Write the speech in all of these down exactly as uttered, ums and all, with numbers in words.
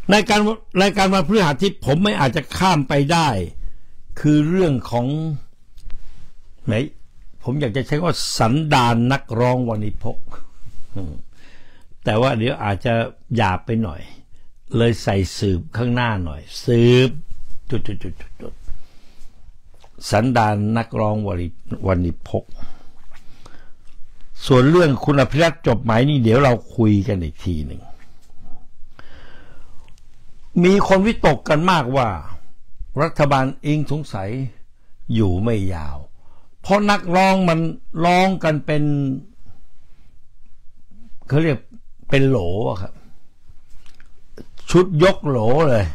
ในการรายการวันพฤหัสที่ผมไม่อาจจะข้ามไปได้คือเรื่องของไหนผมอยากจะใช้ว่าสันดานนักร้องวณิพกแต่ว่าเดี๋ยวอาจจะหยาบไปหน่อยเลยใส่สืบข้างหน้าหน่อยสืบจุดๆๆสันดานนักร้องวณิพกส่วนเรื่องคุณอภิรัตน์จบไหมนี่เดี๋ยวเราคุยกันอีกทีหนึ่งมีคนวิตกกันมากว่ารัฐบาลอิงสงสัยอยู่ไม่ยาวเพราะนักร้องมันร้องกันเป็นเขาเรียกเป็นโหลครับชุดยกโหลเลย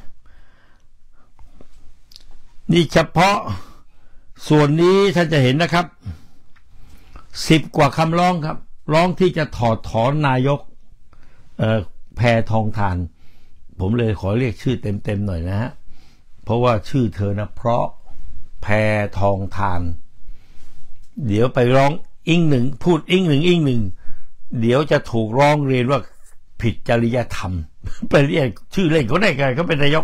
นี่เฉพาะส่วนนี้ท่านจะเห็นนะครับสิบกว่าคำร้องครับร้องที่จะถอดถอนนายกเอ่อแพทองธารผมเลยขอเรียกชื่อเต็มๆหน่อยนะฮะเพราะว่าชื่อเธอนะเพราะแพทองธารเดี๋ยวไปร้องอิงหนึ่งพูดอิงหนึ่งอิงหนึ่งเดี๋ยวจะถูกร้องเรียนว่าผิดจริยธรรมไปเรียกชื่อเล่นเขาได้ไงเขาเป็นนายก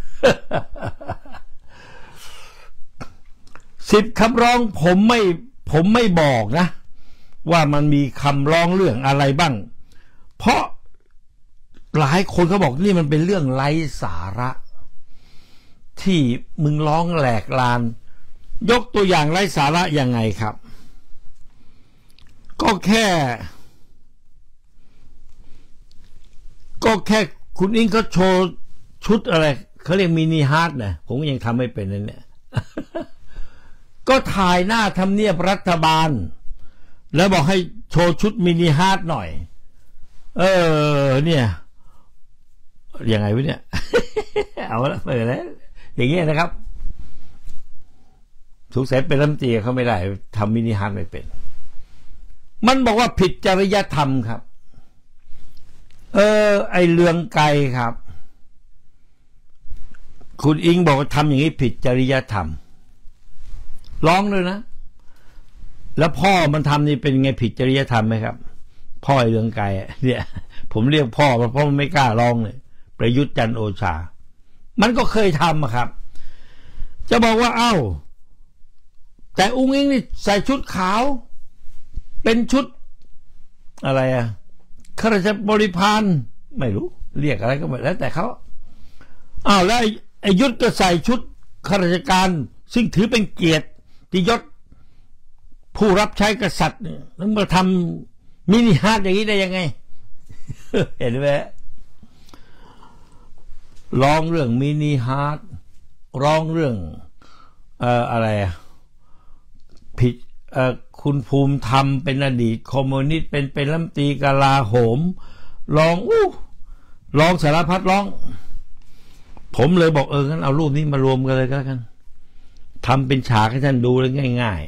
สิบคำร้องผมไม่ผมไม่บอกนะว่ามันมีคำร้องเรื่องอะไรบ้างเพราะหลายคนเขาบอกนี่มันเป็นเรื่องไร้สาระที่มึงร้องแหลกลานยกตัวอย่างไร้สาระยังไงครับก็แค่ก็แค่คุณอิงเขาโชว์ชุดอะไรเขาเรียกมินิฮาร์ทนะผมยังทำไม่เป็นนั่นเนี่ย ก็ถ่ายหน้าทำเนียบรัฐบาลแล้วบอกให้โชว์ชุดมินิฮาร์ทหน่อยเออเนี่ยยังไงวะเนี่ย เอาละเปิดแล้วอย่างเงี้ยนะครับสงสัยเป็นรัฐมนตรีเขาไม่ได้ทำมินิฮาร์ทไม่เป็นมันบอกว่าผิดจริยธรรมครับเออไอเรืองไกรครับคุณอิงบอกว่าทำอย่างนี้ผิดจริยธรรมร้องเลยนะแล้วพ่อมันทำนี่เป็นไงผิดจริยธรรมไหมครับพ่อไอเรืองไกรเนี่ยผมเรียกพ่อเพราะมันไม่กล้าร้องเลยประยุทธ์จันทร์โอชามันก็เคยทำครับจะบอกว่าเอ้าแต่อุ้งอิงนี่ใส่ชุดขาวเป็นชุดอะไรอะข้าราชบริพารไม่รู้เรียกอะไรก็ไม่แล้วแต่เขาอ้าวแล้วไอ้ยุทธก็ใส่ชุดข้าราชการซึ่งถือเป็นเกียรติที่ยศผู้รับใช้กษัตริย์แล้วมาทำมินิฮาร์ทอย่างนี้ได้ยังไง เห็นไหมร้องเรื่องมินิฮาร์ทร้องเรื่องเอ่ออะไรผิดเอ่อคุณภูมิธรรมเป็นอดีตคอมมิวนิสต์เป็นเป็นรัฐมนตรีกลาโหมร้องอู้ร้องสารพัดร้องผมเลยบอกเอองั้นเอารูปนี้มารวมกันเลยก็แล้วกันทำเป็นฉากให้ท่านดูเลยง่าย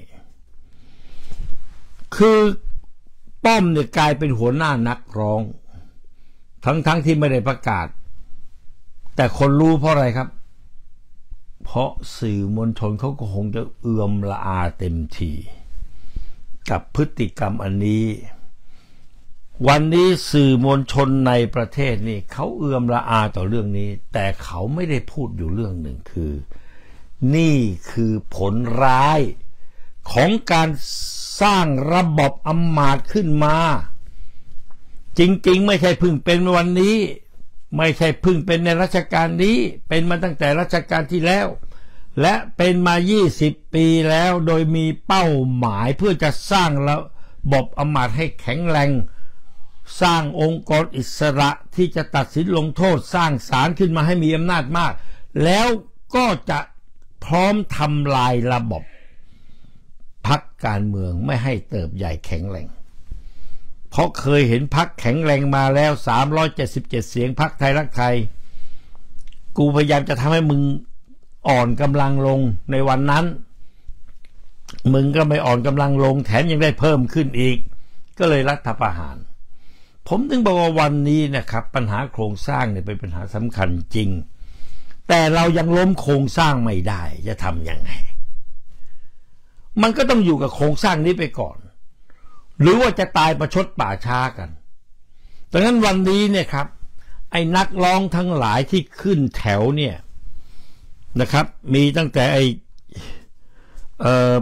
ๆคือป้อมเนี่ยกลายเป็นหัวหน้านักร้องทั้งๆ ท, ที่ไม่ได้ประกาศแต่คนรู้เพราะอะไรครับเพราะสื่อมวลชนเขาก็คงจะเอื่อมละอาเต็มทีกับพฤติกรรมอันนี้วันนี้สื่อมวลชนในประเทศนี่เขาเอื่อมละอาต่อเรื่องนี้แต่เขาไม่ได้พูดอยู่เรื่องหนึ่งคือนี่คือผลร้ายของการสร้างระบบอำมาตย์ขึ้นมาจริงๆไม่ใช่เพิ่งเป็นวันนี้ไม่ใช่เพิ่งเป็นในรัชกาลนี้เป็นมาตั้งแต่รัชกาลที่แล้วและเป็นมายี่สิบปีแล้วโดยมีเป้าหมายเพื่อจะสร้างระบบอำมาตย์ให้แข็งแรงสร้างองค์กรอิสระที่จะตัดสินลงโทษสร้างศาลขึ้นมาให้มีอำนาจมากแล้วก็จะพร้อมทำลายระบบพรรคการเมืองไม่ให้เติบใหญ่แข็งแรงเพราะเคยเห็นพรรคแข็งแรงมาแล้วสามร้อยเจ็ดสิบเจ็ดเสียงพรรคไทยรักไทยกูพยายามจะทำให้มึงอ่อนกำลังลงในวันนั้นมึงก็ไม่อ่อนกำลังลงแถมยังได้เพิ่มขึ้นอีกก็เลยรัฐประหารผมถึงบอกว่าวันนี้นะครับปัญหาโครงสร้างเนี่ยเป็นปัญหาสำคัญจริงแต่เรายังล้มโครงสร้างไม่ได้จะทำยังไงมันก็ต้องอยู่กับโครงสร้างนี้ไปก่อนหรือว่าจะตายประชดป่าช้ากันดังนั้นวันนี้เนี่ยครับอ้นักร้องทั้งหลายที่ขึ้นแถวเนี่ยนะครับมีตั้งแต่ไอ้เอ่อ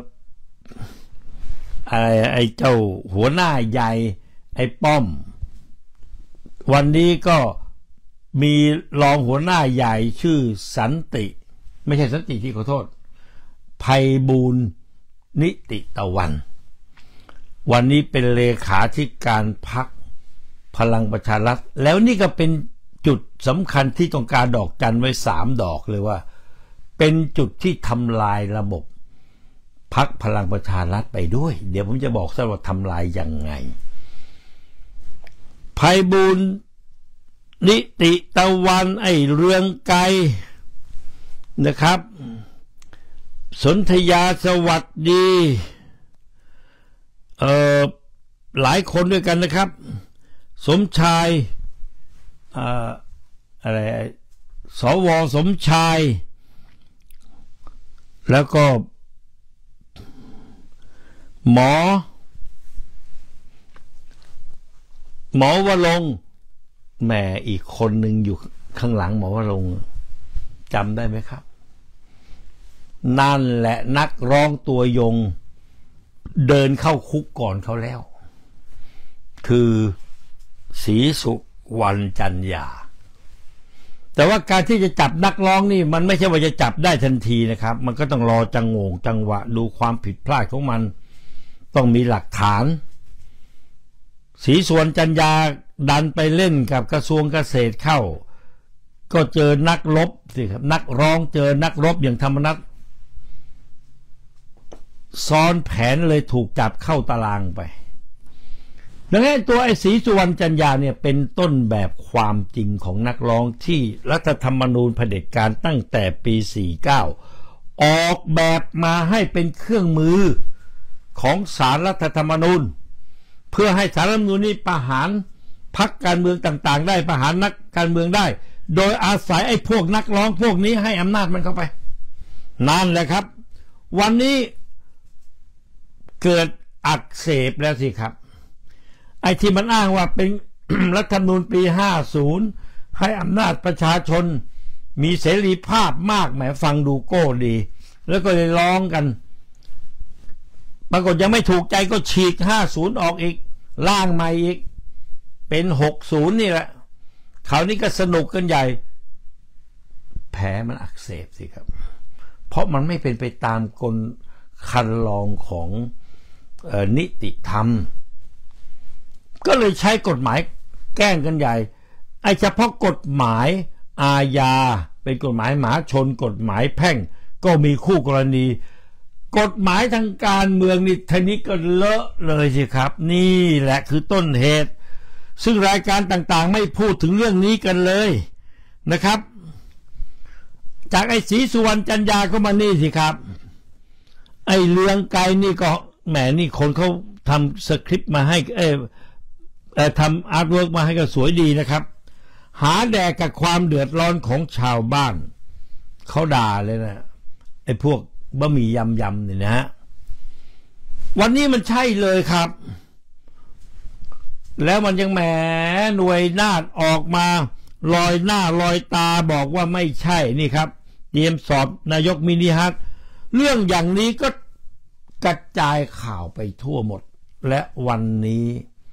อะไรไอ้เจ้าหัวหน้าใหญ่ไอ้ป้อมวันนี้ก็มีรองหัวหน้าใหญ่ชื่อสันติไม่ใช่สันติที่ขอโทษไพบูลย์นิติตะวันวันนี้เป็นเลขาธิการพรรคพลังประชารัฐแล้วนี่ก็เป็นจุดสำคัญที่ต้องการดอกจันไว้สามดอกเลยว่าเป็นจุดที่ทำลายระบบพรรคพลังประชารัฐไปด้วยเดี๋ยวผมจะบอกซะว่าทำลายยังไงไพบูลย์นิติตะวันไอ้เรืองไกรนะครับสนธยาสวัสดีเอ่อหลายคนด้วยกันนะครับสมชายอ่าอะไรสวสมชายแล้วก็หมอหมอวรงค์แหมอีกคนหนึ่งอยู่ข้างหลังหมอวรงค์จำได้ไหมครับนั่นแหละนักร้องตัวยงเดินเข้าคุกก่อนเขาแล้วคือศรีสุวรรณจันยาแต่ว่าการที่จะจับนักร้องนี่มันไม่ใช่ว่าจะจับได้ทันทีนะครับมันก็ต้องรอจังโงงจังหวะดูความผิดพลาดของมันต้องมีหลักฐานศรีสุวรรณจันยาดันไปเล่นกับกระทรวงเกษตรเข้าก็เจอนักรบสิครับนักร้องเจอนักรบอย่างธรรมนัสซ้อนแผนเลยถูกจับเข้าตารางไปดังนั้นตัวไอ้ศรีสุวรรณจันยาเนี่ยเป็นต้นแบบความจริงของนักร้องที่รัฐธรรมนูญเผด็จการตั้งแต่ปีสี่สิบเก้าออกแบบมาให้เป็นเครื่องมือของศาลรัฐธรรมนูญเพื่อให้ศาลรัฐธรรมนูญนี้ประหารพรรคการเมืองต่างๆได้ประหารนักการเมืองได้โดยอาศัยไอ้พวกนักร้องพวกนี้ให้อำนาจมันเข้าไปนั่นแหละครับวันนี้เกิดอักเสบแล้วสิครับไอ้ที่มันอ้างว่าเป็น รัฐธรรมนูญปีห้าสิบให้อำนาจประชาชนมีเสรีภาพมากแหมฟังดูโก้ดีแล้วก็เลยร้องกันปรากฏยังไม่ถูกใจก็ฉีกห้าสิบออกอีกร่างใหม่อีกเป็นหกสิบนี่แหละคราวนี้ก็สนุกกันใหญ่แผลมันอักเสบสิครับเพราะมันไม่เป็นไปตามกลคันลองของเอ่อนิติธรรมก็เลยใช้กฎหมายแกล้งกันใหญ่ไอ้เฉพาะกฎหมายอาญาเป็นกฎหมายหมาชนกฎหมายแพ่งก็มีคู่กรณีกฎหมายทางการเมืองนี่ทีนี้ก็เลอะเลยสิครับนี่แหละคือต้นเหตุซึ่งรายการต่างๆไม่พูดถึงเรื่องนี้กันเลยนะครับจากไอ้ศรีสุวรรณจันยาก็มานี่สิครับไอ้เรืองไกรนี่ก็แหมนี่คนเขาทำสคริปต์มาให้เออทำอาร์ตเวิร์กมาให้ก็สวยดีนะครับหาแดกกับความเดือดร้อนของชาวบ้านเขาด่าเลยนะไอ้พวกบะหมี่ยำยำเนี่ยนะฮะวันนี้มันใช่เลยครับแล้วมันยังแหมหน่วยนาฏออกมาลอยหน้าลอยตาบอกว่าไม่ใช่นี่ครับเตรียมสอบนายกมินิฮัทเรื่องอย่างนี้ก็กระจายข่าวไปทั่วหมดและวันนี้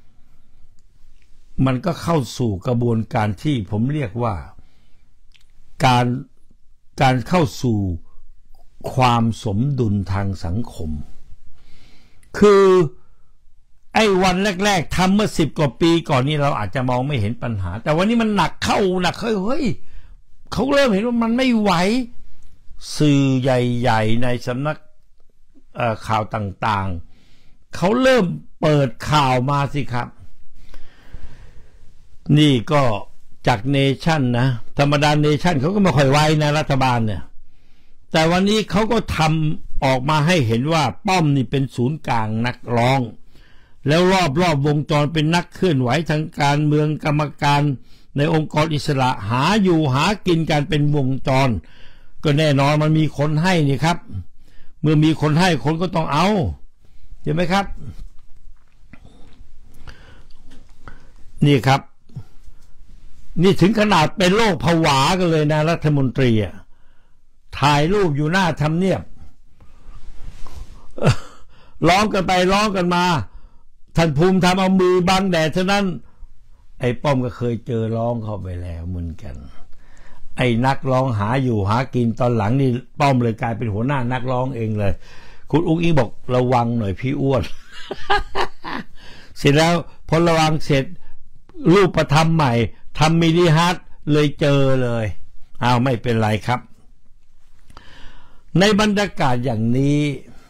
มันก็เข้าสู่กระบวนการที่ผมเรียกว่าการการเข้าสู่ความสมดุลทางสังคมคือไอ้วันแรกๆทำเมื่อสิบกว่าปีก่อนนี้เราอาจจะมองไม่เห็นปัญหาแต่วันนี้มันหนักเข้าหนักเฮ้ยเฮ้ยเขาเริ่มเห็นว่ามันไม่ไหวสื่อใหญ่ๆในสำนักข่าวต่างๆเขาเริ่มเปิดข่าวมาสิครับนี่ก็จากเนชั่นนะธรรมดาเนชั่นเขาก็ไม่ค่อยไว้นะรัฐบาลเนี่ยแต่วันนี้เขาก็ทำออกมาให้เห็นว่าป้อมนี่เป็นศูนย์กลางนักร้องแล้วรอบรอบวงจรเป็นนักเคลื่อนไหวทางการเมืองกรรมการในองค์กรอิสระหาอยู่หากินกันเป็นวงจรก็แน่นอนมันมีคนให้นี่ครับเมื่อมีคนให้คนก็ต้องเอาเห็นไหมครับนี่ครับนี่ถึงขนาดเป็นโรคผวากันเลยนะรัฐมนตรีอ่ะถ่ายรูปอยู่หน้าทำเนียบร้องกันไปร้องกันมาท่านภูมิธรรมเอามือบังแดดเท่านั้นไอ้ป้อมก็เคยเจอร้องเข้าไปแล้วเหมือนกันไอ้นักร้องหาอยู่หากินตอนหลังนี่ป้อมเลยกลายเป็นหัวหน้านักร้องเองเลยคุณอุ๊งอิ๊งบอกระวังหน่อยพี่อ้วน เสร็จแล้วพอระวังเสร็จรูปประทำใหม่ทำมินิฮาร์ทเลยเจอเลยอ้าวไม่เป็นไรครับในบรรยากาศอย่างนี้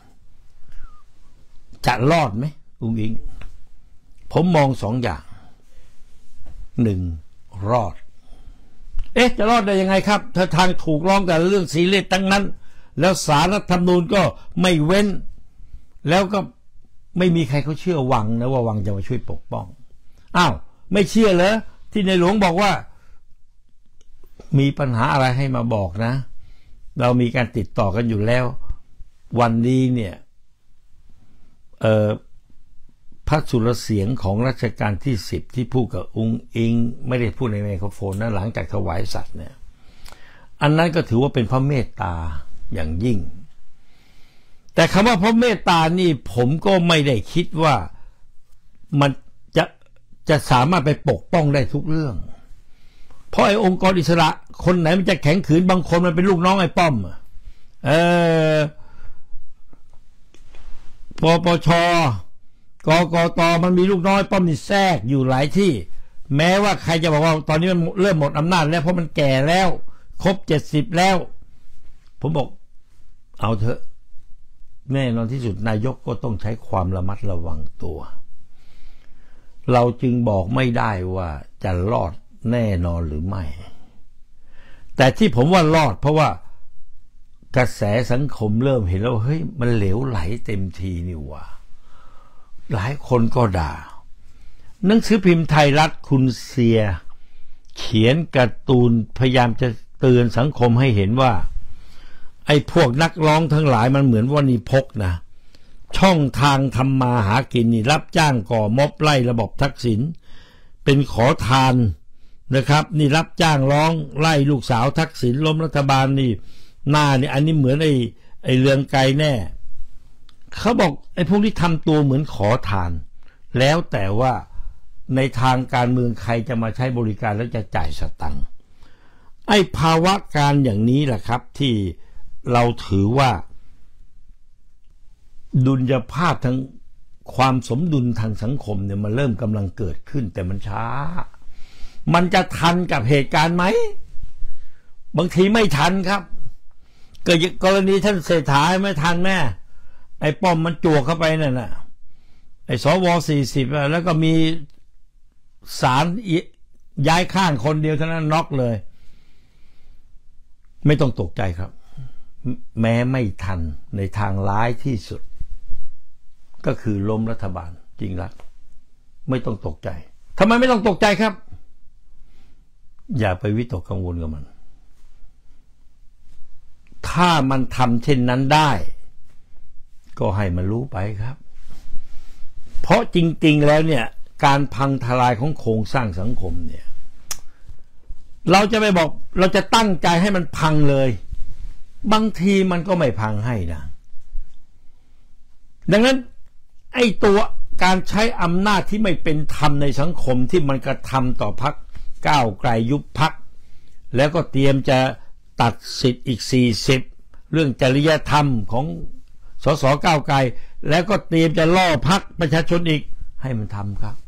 จะรอดไหมอุ๊งอิ๊งผมมองสองอย่างหนึ่งรอดเอ๊ะจะรอดได้ยังไงครับถ้าทางถูกร้องแต่เรื่องซีเรียสทั้งนั้นแล้วศาลรัฐธรรมนูญก็ไม่เว้นแล้วก็ไม่มีใครเขาเชื่อวังนะว่าวังจะมาช่วยปกป้องอ้าวไม่เชื่อเหรอที่ในหลวงบอกว่ามีปัญหาอะไรให้มาบอกนะเรามีการติดต่อกันอยู่แล้ววันนี้เนี่ยเอ่อพระสุรเสียงของรัชกาลที่สิบที่พูดกับอุ๊งอิ๊งไม่ได้พูดในไมโครโฟนนะหลังจากถวายสัตย์เนี่ยอันนั้นก็ถือว่าเป็นพระเมตตาอย่างยิ่งแต่คำว่าพระเมตตานี่ผมก็ไม่ได้คิดว่ามันจะจะสามารถไปปกป้องได้ทุกเรื่องเพราะไอ้องค์กรอิสระคนไหนมันจะแข็งขืนบางคนมันเป็นลูกน้องไอ้ป้อมเออปปชกกตมันมีลูกน้อยป้อมนี่แทรกอยู่หลายที่แม้ว่าใครจะบอกว่าตอนนี้มันเริ่มหมดอำนาจแล้วเพราะมันแก่แล้วครบเจ็ดสิบแล้วผมบอกเอาเถอะแน่นอนที่สุดนายกก็ต้องใช้ความระมัดระวังตัวเราจึงบอกไม่ได้ว่าจะรอดแน่นอนหรือไม่แต่ที่ผมว่ารอดเพราะว่ากระแสสังคมเริ่มเห็นแล้วเฮ้ยมันเหลวไหลเต็มทีนี่ว่าหลายคนก็ด่าหนังสือพิมพ์ไทยรัฐคุณเสียเขียนการ์ตูนพยายามจะเตือนสังคมให้เห็นว่าไอ้พวกนักร้องทั้งหลายมันเหมือนว่านี่พกนะช่องทางทำมาหากินนี่รับจ้างก่อม็อบไล่ระบบทักษิณเป็นขอทานนะครับนี่รับจ้างร้องไล่ลูกสาวทักษิณล้มรัฐบาลนี่หน้านี่อันนี้เหมือนไอ้ไอ้เรืองไกรแน่เขาบอกไอ้พวกที่ทำตัวเหมือนขอทานแล้วแต่ว่าในทางการเมืองใครจะมาใช้บริการแล้วจะจ่ายสตังค์ไอ้ภาวะการอย่างนี้แหละครับที่เราถือว่าดุลยภาพทั้งความสมดุลทางสังคมเนี่ยมันเริ่มกำลังเกิดขึ้นแต่มันช้ามันจะทันกับเหตุการณ์ไหมบางทีไม่ทันครับเกิดกรณีท่านเศรษฐาไม่ทันแม่ไอ้ป้อมมันจวกเข้าไปนั่นน่ะไอ้สวสี่สิบแล้วก็มีศาลย้ายข้างคนเดียวเท่านั้นน็อกเลยไม่ต้องตกใจครับแม้ไม่ทันในทางร้ายที่สุดก็คือล้มรัฐบาลจริงรักไม่ต้องตกใจทำไมไม่ต้องตกใจครับอย่าไปวิตกกังวลกับมันถ้ามันทำเช่นนั้นได้ก็ให้มันรู้ไปครับเพราะจริงๆแล้วเนี่ยการพังทลายของโครงสร้างสังคมเนี่ยเราจะไปบอกเราจะตั้งใจให้มันพังเลยบางทีมันก็ไม่พังให้นะดังนั้นไอ้ตัวการใช้อำนาจที่ไม่เป็นธรรมในสังคมที่มันกระทำต่อพรรคก้าวไกลยุบพรรคแล้วก็เตรียมจะตัดสิทธิ์อีกสี่สิบเรื่องจริยธรรมของสสก้าวไกลแล้วก็เตรียมจะล่อพรรคประชาชนอีกให้มันทำครับ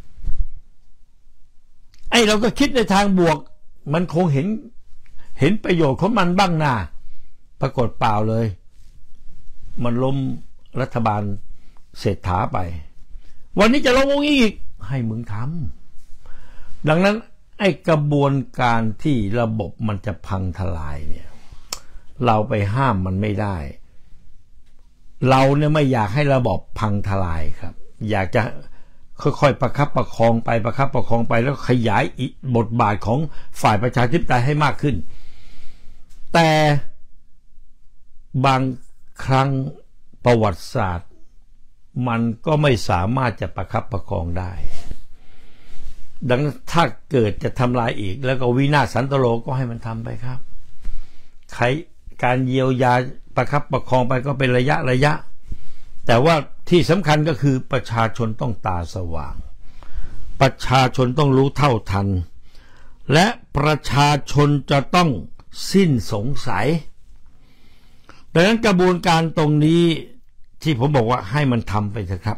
ไอ้เราก็คิดในทางบวกมันคงเห็นเห็นประโยชน์ของมันบ้างนะปรากฏเปล่าเลยมันล้มรัฐบาลเศรษฐาไปวันนี้จะล้มองค์อีกให้มึงทำดังนั้นไอ้กระบวนการที่ระบบมันจะพังทลายเนี่ยเราไปห้ามมันไม่ได้เราเนี่ยไม่อยากให้ระบบพังทลายครับอยากจะค่อยๆประคับประคองไปประคับประคองไปแล้วขยายบทบาทของฝ่ายประชาธิปไตยให้มากขึ้นแต่บางครั้งประวัติศาสตร์มันก็ไม่สามารถจะประคับประคองได้ดังนั้นถ้าเกิดจะทำลายอีกแล้วก็วินาศสันตโลก็ให้มันทำไปครับใครการเยียวยาประคับประคองไปก็เป็นระยะระยะแต่ว่าที่สำคัญก็คือประชาชนต้องตาสว่างประชาชนต้องรู้เท่าทันและประชาชนจะต้องสิ้นสงสัยดังนั้นกระบวนการตรงนี้ที่ผมบอกว่าให้มันทำไปเถอะครับ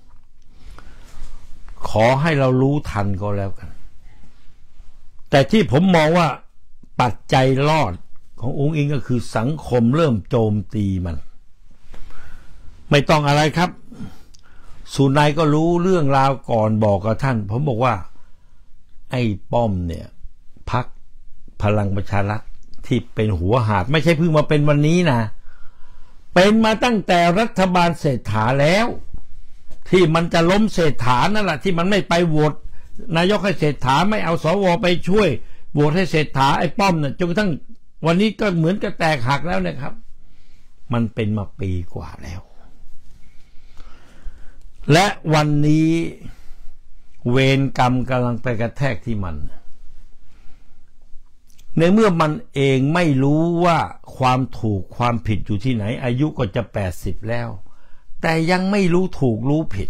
ขอให้เรารู้ทันก็แล้วกันแต่ที่ผมมองว่าปัจจัยรอดขององค์อิงก็คือสังคมเริ่มโจมตีมันไม่ต้องอะไรครับสุนัยก็รู้เรื่องราวก่อนบอกกับท่านผมบอกว่าไอ้ป้อมเนี่ยพรรคพลังประชารัฐที่เป็นหัวหาดไม่ใช่เพิ่งมาเป็นวันนี้นะเป็นมาตั้งแต่รัฐบาลเศรษฐาแล้วที่มันจะล้มเศรษฐานั่นแหละที่มันไม่ไปโหวตนายกให้เศรษฐาไม่เอาสวไปช่วยโหวตให้เศรษฐาไอ้ป้อมเนี่ยจนกระทั่งวันนี้ก็เหมือนกับแตกหักแล้วนะครับมันเป็นมาปีกว่าแล้วและวันนี้เวรกรรมกำลังไปกระแทกที่มันในเมื่อมันเองไม่รู้ว่าความถูกความผิดอยู่ที่ไหนอายุก็จะแปดสิบแล้วแต่ยังไม่รู้ถูกรู้ผิด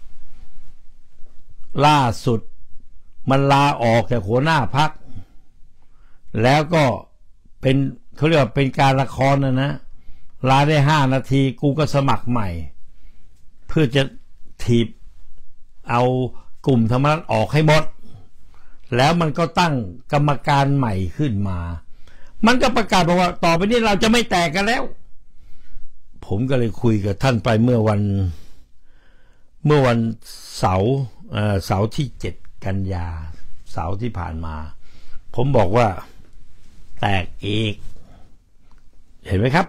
ล่าสุดมันลาออกจากหัวหน้าพรรคแล้วก็เป็นเขาเรียกว่าเป็นการละครนะนะลาได้ห้านาทีกูก็สมัครใหม่เพื่อจะถีบเอากลุ่มธรรมนัสออกให้หมดแล้วมันก็ตั้งกรรมการใหม่ขึ้นมามันก็ประกาศบอกว่าต่อไปนี้เราจะไม่แตกกันแล้วผมก็เลยคุยกับท่านไปเมื่อวันเมื่อวันเสาร์เสาร์ที่เจ็ดกันยาเสาร์ที่ผ่านมาผมบอกว่าแตกอีกเห็นไหมครับ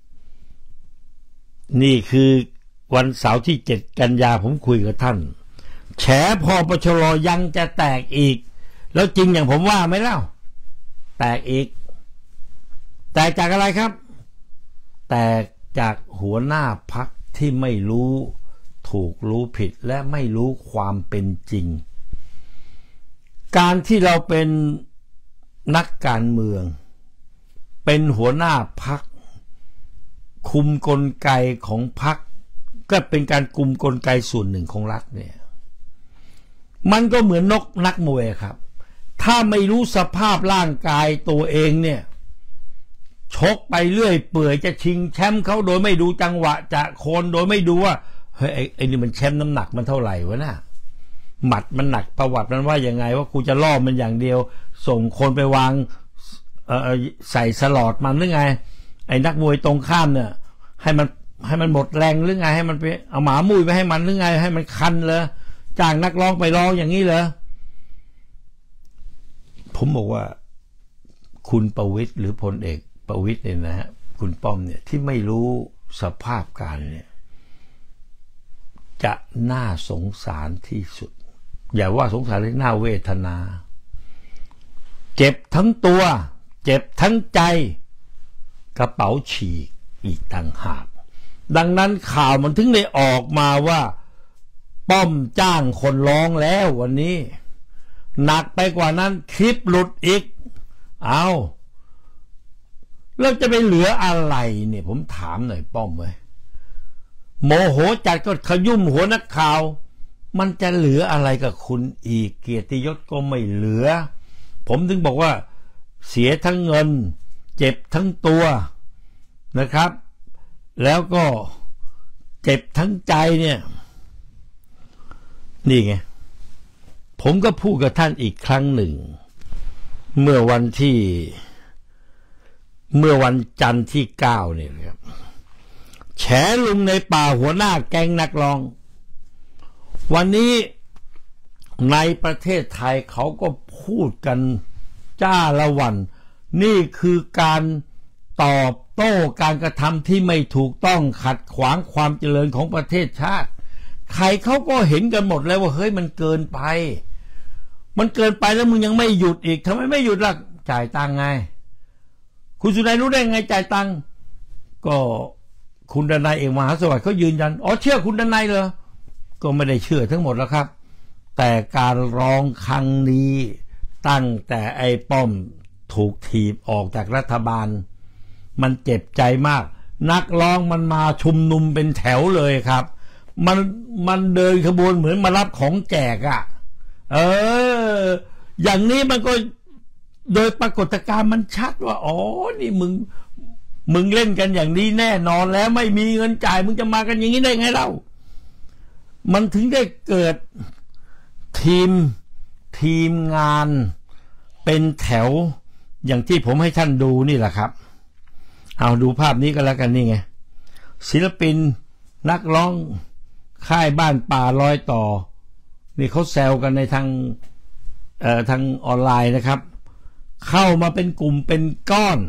นี่คือวันเสาร์ที่เจ็ดกันยาผมคุยกับท่านแฉพอปชรยังจะแตกอีกแล้วจริงอย่างผมว่าไหมเล่าแตกอีกแตกจากอะไรครับแตกจากหัวหน้าพรรคที่ไม่รู้ถูกรู้ผิดและไม่รู้ความเป็นจริงการที่เราเป็นนักการเมืองเป็นหัวหน้าพรรคคุมกลไกของพรรคก็เป็นการคุมกลไกส่วนหนึ่งของรัฐเนี่ยมันก็เหมือนนกนักมวยครับถ้าไม่รู้สภาพร่างกายตัวเองเนี่ยชกไปเรื่อยเปื่อยจะชิงแชมป์เขาโดยไม่ดูจังหวะจะโคนโดยไม่ดูว่าเฮ้ยไอ้ไอ้นี่มันแชมป์น้ำหนักมันเท่าไหร่วะน่ะหมัดมันหนักประวัติมันว่ายังไงว่ากูจะล่อมันอย่างเดียวส่งคนไปวางเอ่อใส่สลอดมันหรือไงไอ้นักมวยตรงข้ามเนี่ยให้มันให้มันหมดแรงหรือไงให้มันไปเอาหมามุ้ยไปให้มันหรือไงให้มันคันเลยจ้างนักร้องไปร้องอย่างนี้เหรอผมบอกว่าคุณประวิตรหรือพลเอกประวิตรเนี่ยนะฮะคุณป้อมเนี่ยที่ไม่รู้สภาพการเนี่ยจะน่าสงสารที่สุดอย่าว่าสงสารเลยน่าเวทนาเจ็บทั้งตัวเจ็บทั้งใจกระเป๋าฉีกอีกต่างหากดังนั้นข่าวมันถึงได้ออกมาว่าป้อมจ้างคนร้องแล้ววันนี้หนักไปกว่านั้นคลิปหลุดอีกเอาแล้วจะไปเหลืออะไรเนี่ยผมถามหน่อยป้อมเว้ยโมโหจัดก็ขยุ่มหัวนักข่าวมันจะเหลืออะไรกับคุณอีกเกียรติยศก็ไม่เหลือผมถึงบอกว่าเสียทั้งเงินเจ็บทั้งตัวนะครับแล้วก็เจ็บทั้งใจเนี่ยนี่ไงผมก็พูดกับท่านอีกครั้งหนึ่งเมื่อวันที่เมื่อวันจันทร์ที่เก้าเนี่ยครับแฉลุงในป่าหัวหน้าแก๊งนักร้องวันนี้ในประเทศไทยเขาก็พูดกันจ้าละวันนี่คือการตอบโต้การกระทำที่ไม่ถูกต้องขัดขวางความเจริญของประเทศชาติใครเขาก็เห็นกันหมดแล้วว่าเฮ้ยมันเกินไปมันเกินไปแล้วมึงยังไม่หยุดอีกทำไมไม่หยุดล่ะจ่ายตังค์ไงคุณสุนัยรู้ได้ไงจ่ายตังค์ก็คุณดนัยเอกมหาสวัสดิ์เขายืนยันอ๋อเชื่อคุณดนัยเหรอก็ไม่ได้เชื่อทั้งหมดแล้วครับแต่การร้องครั้งนี้ตั้งแต่ไอ้ป้อมถูกถีบออกจากรัฐบาลมันเจ็บใจมากนักร้องมันมาชุมนุมเป็นแถวเลยครับมันมันเดินขบวนเหมือนมารับของแจกอะ่ะเอออย่างนี้มันก็โดยปรากฏการณ์มันชัดว่าอ๋อนี่มึงมึงเล่นกันอย่างนี้แน่นอนแล้วไม่มีเงินจ่ายมึงจะมากันอย่างนี้ได้ไงเล่ามันถึงได้เกิดทีมทีมงานเป็นแถวอย่างที่ผมให้ท่านดูนี่แหละครับเอาดูภาพนี้ก็แล้วกันนี่ไงศิลปินนักร้องค่ายบ้านป่าลอยต่อนี่เขาแซวกันในทางเอ่อทางออนไลน์นะครับเข้ามาเป็นกลุ่มเป็นก้อน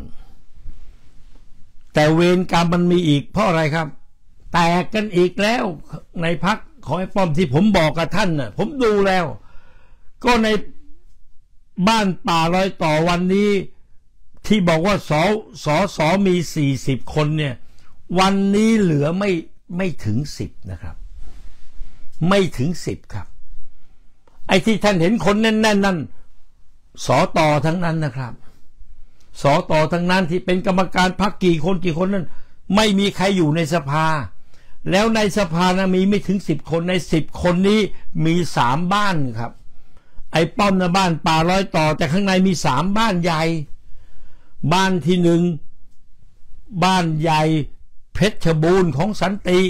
แต่เวรกรรมมันมีอีกเพราะอะไรครับแตกกันอีกแล้วในพรรคของไอ้ป้อมที่ผมบอกกับท่านน่ะผมดูแล้วก็ในบ้านป่าลอยต่อวันนี้ที่บอกว่าสสสมีสี่สิบคนเนี่ยวันนี้เหลือไม่ไม่ถึงสิบนะครับไม่ถึงสิบครับไอ้ที่ท่านเห็นคนแน่นๆนั่นสตทั้งนั้นนะครับสตทั้งนั้นที่เป็นกรรมการพรรคกี่คนกี่คนนั้นไม่มีใครอยู่ในสภาแล้วในสภานะมีไม่ถึงสิบคนในสิบคนนี้มีสามบ้านครับไอ้ป้อมนะบ้านป่าร้อยต่อแต่ข้างในมีสามบ้านใหญ่บ้านที่หนึ่งบ้านใหญ่เพชรบูรณ์ของสันติ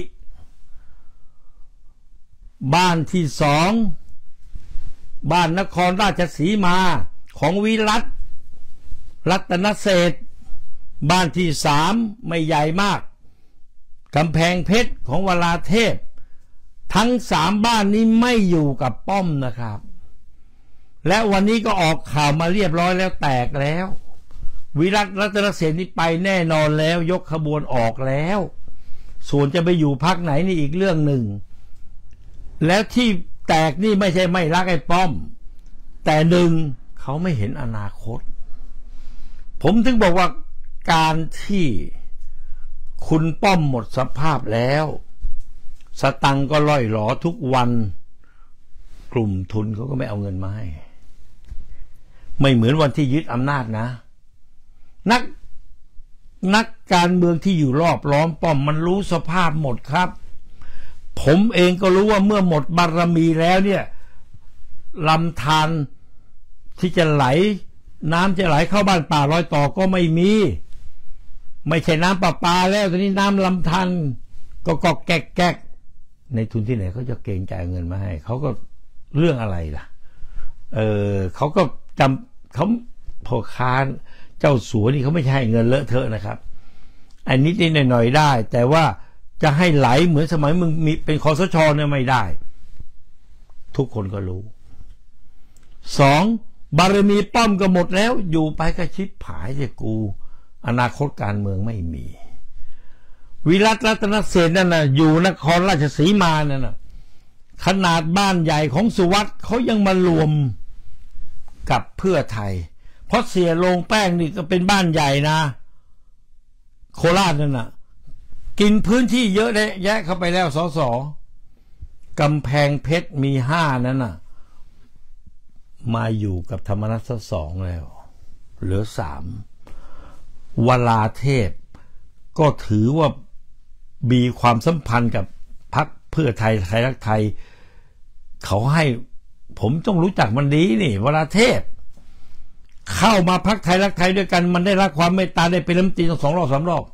บ้านที่สองบ้านนครราชสีมาของวิรัตรัตนเศรษฐ์บ้านที่สามไม่ใหญ่มากกำแพงเพชรของวราเทพทั้งสามบ้านนี้ไม่อยู่กับป้อมนะครับและวันนี้ก็ออกข่าวมาเรียบร้อยแล้วแตกแล้ววิรัตรัตนเศรษฐ์นี่ไปแน่นอนแล้วยกขบวนออกแล้วส่วนจะไปอยู่พรรคไหนนี่อีกเรื่องหนึ่งแล้วที่แตกนี่ไม่ใช่ไม่รักไอ้ป้อมแต่หนึ่งเขาไม่เห็นอนาคตผมถึงบอกว่าการที่คุณป้อมหมดสภาพแล้วสตังก็ล่อยหลอทุกวันกลุ่มทุนเขาก็ไม่เอาเงินมาให้ไม่เหมือนวันที่ยึดอำนาจนะนักนักการเมืองที่อยู่รอบล้อมป้อมมันรู้สภาพหมดครับผมเองก็รู้ว่าเมื่อหมดบารมีแล้วเนี่ยลำธารที่จะไหลน้ำจะไหลเข้าบ้านป่าลอยต่อก็ไม่มีไม่ใช่น้ำประปาแล้วตอนนี้น้ำลำธารก็กอกแก๊กแก๊กในทุนที่ไหนเขาจะเกรงใจเงินมาให้เขาก็เรื่องอะไรล่ะเออเขาก็จำเขาพอค้านเจ้าสัวนี่เขาไม่ใช่เงินเลอะเทอะนะครับอันนิดนิดหน่อยๆได้แต่ว่าจะให้ไหลเหมือนสมัยมึงมีเป็นคสชเนี่ยไม่ได้ทุกคนก็รู้สองบารมีป้อมก็หมดแล้วอยู่ไปก็ชิดผายเสียกูอนาคตการเมืองไม่มีวิรัตรัตนเศรษฐ์นั่นน่ะอยู่นครราชสีมานั่นน่ะขนาดบ้านใหญ่ของสุวัสด์เขายังมารวมกับเพื่อไทยเพราะเสียโรงแป้งนี่ก็เป็นบ้านใหญ่นะโคราชนั่นน่ะกินพื้นที่เยอะแยะเข้าไปแล้วสสกำแพงเพชรมีห้านั้นน่ะมาอยู่กับธรรมนัสสองแล้วเหลือสามวราเทพก็ถือว่ามีความสัมพันธ์กับพรรคเพื่อไทยไทยรักไทยเขาให้ผมต้องรู้จักมันดีนี่วราเทพเข้ามาพรรคไทยรักไทยด้วยกันมันได้รับความเมตตาได้เป็นรัฐมนตรีสองรอบสามรอบ